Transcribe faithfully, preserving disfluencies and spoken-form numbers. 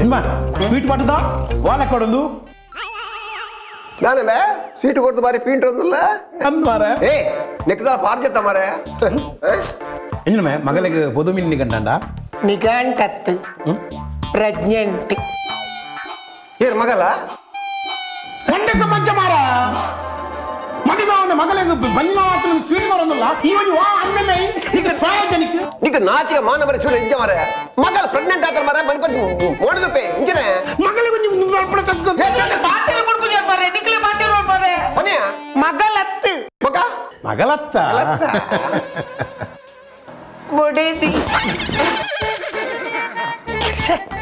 sweet ಪಟ್ಟದ ವಾಲ ಕೊಡೊಂದು ನಾನೇ ಬೇ ಸ್ವೀಟ್ ಕೊಡ್ತು ಬಾರಿ ಪೀಂಟ್ ಒಂದಲ್ಲ ಅಂದ್ ಮಾರೆ ಏ ನೆಕ್ದ ಪಾರ್ಜತ್ತ ಮಾರೆ ಎಂಜನ ಮೇ ಮಗಳಿಗೆ ಪೊದು ಮೀನು ನಿಗಂಡ ನಿಗಾಂಟತ್ತು ಪ್ರೆಗ್ನೆಂಟ್ ಏರ್ ಮಗಲ ಗಂಡಸ ಪಂಚ ಮಾರ ಮದುವೆ ಅವನ ಮಗಳಿಗೆ ಬಂದಿನ ಮಾತ್ರ ಸ್ವೀಟ್ ಕೊಡೊಂದಲ್ಲ ಇವನು ವಾ ಅಣ್ಣನೇ ಈಗ ಸಾರ್ವಜನಿಕ ನಿಕ ನಾಚಿಕ ಮಾನವರ ಚೂಲ ಇಜ್ಜ ಮಾರೆ ಮಗಲ ಪ್ರೆಗ್ನೆಂಟ್ ಆತರ ಮಾರೆ ಮನಿಪತಿ ಮೋಡದು ಪೇ ಇಂಜನೆ ಮಗಳಿಗೆ ನೀವು ಅಪ್ಪಳ ತಕ್ಕ ಮಾತಿರ ಕೊಡ್ಬೋದು ಮಾರೆ ನಿಕ್ಲೆ ಮಾತಿರ ಮಾರೆ ಬನ್ನಿಯ ಮಗಲತ್ತು ಮಗ ಮಗಲತ್ತ ಬೊಡೇದಿ